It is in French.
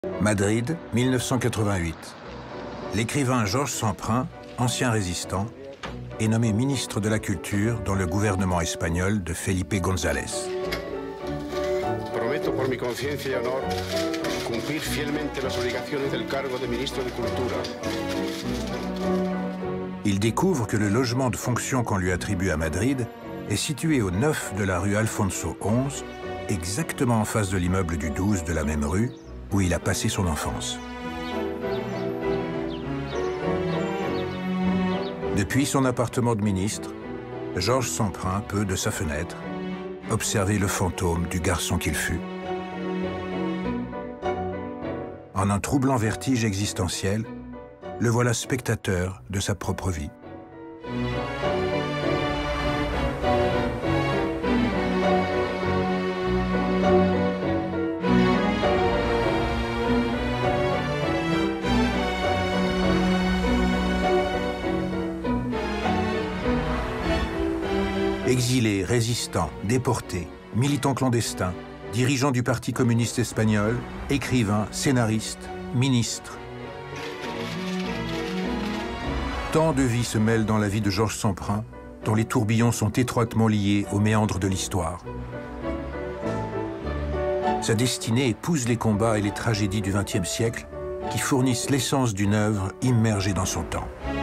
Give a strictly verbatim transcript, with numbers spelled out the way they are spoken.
Madrid, mille neuf cent quatre-vingt-huit. L'écrivain Georges Semprin, ancien résistant, est nommé ministre de la Culture dans le gouvernement espagnol de Felipe González. Prometo por mi conciencia y honor cumplir fielmente las obligaciones del cargo de ministro de Cultura. Il découvre que le logement de fonction qu'on lui attribue à Madrid est situé au neuf de la rue Alfonso onze, exactement en face de l'immeuble du douze de la même rue, où il a passé son enfance. Depuis son appartement de ministre, Georges Semprin peut, de sa fenêtre, observer le fantôme du garçon qu'il fut. En un troublant vertige existentiel, le voilà spectateur de sa propre vie. Exilé, résistant, déporté, militant clandestin, dirigeant du Parti communiste espagnol, écrivain, scénariste, ministre. Tant de vies se mêlent dans la vie de Georges Semprin, dont les tourbillons sont étroitement liés aux méandres de l'histoire. Sa destinée épouse les combats et les tragédies du vingtième siècle qui fournissent l'essence d'une œuvre immergée dans son temps.